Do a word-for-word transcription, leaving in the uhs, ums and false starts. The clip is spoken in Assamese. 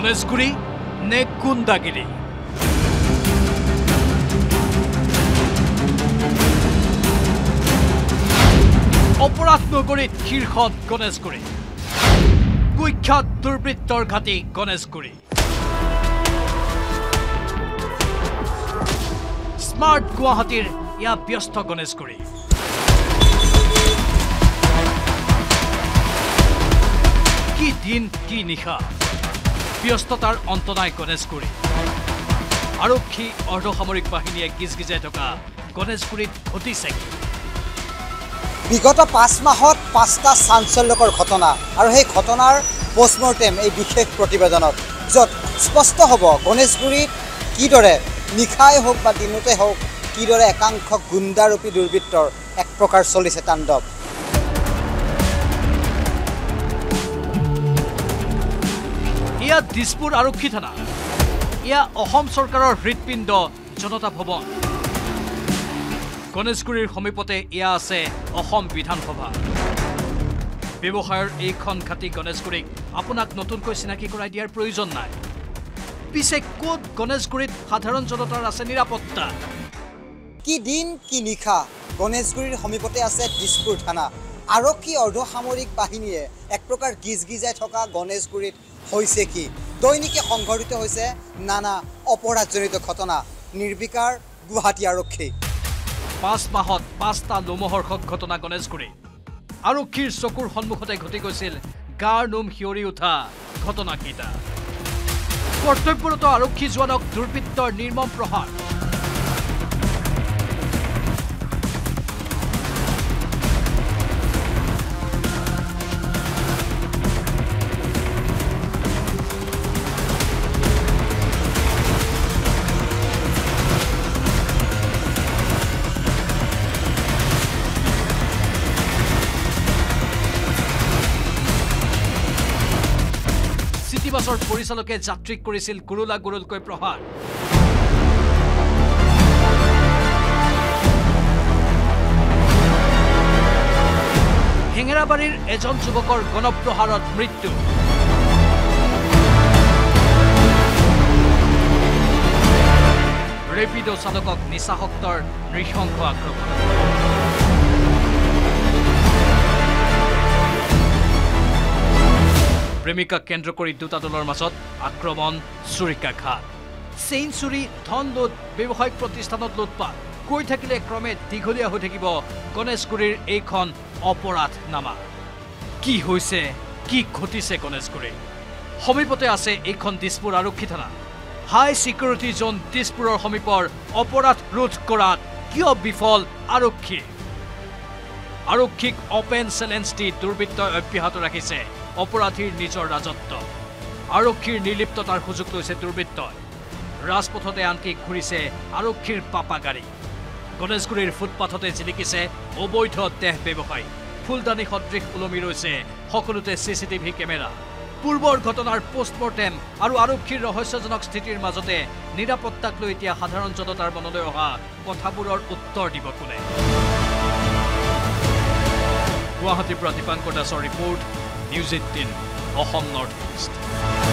গণেশগুৰি নে গুণ্ডাগিৰি অপৰাধ নগৰীত শীৰ্ষত গণেশগুৰি কুখ্যাত দুৰ্বৃত্তৰ ঘাটি গণেশগুৰি স্মাৰ্ট গুৱাহাটীৰ ইয়া ব্যস্ত গণেশগুৰি কি দিন কি নিশা ব্যস্ততাৰ অন্ত নাই গণেশগুৰি আৰক্ষী অৰ্ধসামৰিক বাহিনীয়ে গিজগিজাই থকা গণেশগুৰিত ঘটিছে বিগত পাঁচ মাহত পাঁচটা চাঞ্চল্যকৰ ঘটনা আৰু সেই ঘটনাৰ পোষ্টমৰ্টেম এই বিশেষ প্ৰতিবেদনত য'ত স্পষ্ট হ'ব গণেশগুৰিত কিদৰে নিশাই হওক বা দিনতে হওক কিদৰে একাংশ গুণ্ডাৰূপী দুৰ্বৃত্তৰ এক প্ৰকাৰ চলিছে তাণ্ডৱ ইয়া দিছপুৰ আৰক্ষী থানা ইয়া অসম চৰকাৰৰ হৃদপিণ্ড জনতা ভৱন গণেশগুৰিৰ সমীপতে ইয়া আছে অসম বিধানসভা ব্যৱসায়ৰ এইখন ঘাটি গণেশগুৰিক আপোনাক নতুনকৈ চিনাকি কৰাই দিয়াৰ প্ৰয়োজন নাই পিছে ক'ত গণেশগুৰিত সাধাৰণ জনতাৰ আছে নিৰাপত্তা কি দিন কি নিশা গণেশগুৰিৰ সমীপতে আছে দিছপুৰ থানা আৰক্ষী অৰ্ধসামৰিক বাহিনীয়ে এক প্ৰকাৰ গিজগিজাই থকা গণেশগুৰিত হৈছে কি দৈনিকে সংঘটিত হৈছে নানা অপৰাধজনিত ঘটনা নিৰ্বিকাৰ গুৱাহাটী আৰক্ষী পাঁচ মাহত পাঁচটা লোমহৰ্ষক ঘটনা গণেশগুৰি আৰক্ষীৰ চকুৰ সন্মুখতে ঘটি গৈছিল গাৰ নোম শিয়ৰি উঠা ঘটনাকেইটা কৰ্তব্যৰত আৰক্ষী জোৱানক দুৰ্বৃত্তৰ নিৰ্মম প্ৰহাৰ বাছৰ পৰিচালকে যাত্ৰীক কৰিছিল গুৰুলা গুৰুলকৈ প্ৰহাৰ হেঙেৰাবাৰীৰ এজন যুৱকৰ গণপ্ৰহাৰত মৃত্যু ৰেপিডো চালকক নিচাসক্তৰ নৃশংস আক্ৰমণ প্ৰেমিকা কেন্দ্ৰ কৰি দুটা দলৰ মাজত আক্ৰমণ চুৰিকাঘাত চেইন চুৰি ধন লুট ব্যৱসায়িক প্ৰতিষ্ঠানত লুটপাট কৈ থাকিলে ক্ৰমে দীঘলীয়া হৈ থাকিব গণেশগুৰিৰ এইখন অপৰাধ নামা কি হৈছে কি ঘটিছে গণেশগুৰিৰ সমীপতে আছে এইখন দিছপুৰ আৰক্ষী থানা হাই চিকিউৰিটি জোন দিছপুৰৰ সমীপৰ অপৰাধ ৰোধ কৰাত কিয় বিফল আৰক্ষী আৰক্ষীক অপেন চেলেঞ্জ দি দুৰ্বৃত্তই অব্যাহত ৰাখিছে অপৰাধীৰ নিজৰ ৰাজত্ব আৰক্ষীৰ নিৰ্লিপ্ততাৰ সুযোগ লৈছে দুৰ্বৃত্তই ৰাজপথতে আনকি ঘূৰিছে আৰক্ষীৰ পাপা গাড়ী গণেশগুৰিৰ ফুটপাথতে জিলিকিছে অবৈধ দেহ ব্যৱসায়ী ফুলদানি সদৃশ ওলমি ৰৈছে সকলোতে চিচিটিভি কেমেৰা পূৰ্বৰ ঘটনাৰ পোষ্টমৰ্টেম আৰু আৰক্ষীৰ ৰহস্যজনক স্থিতিৰ মাজতে নিৰাপত্তাক লৈ এতিয়া সাধাৰণ জনতাৰ মনলৈ অহা কথাবোৰৰ উত্তৰ দিব কোনে গুৱাহাটীৰ পৰা দীপাংকৰ দাসৰ report News eighteen Assam Northeast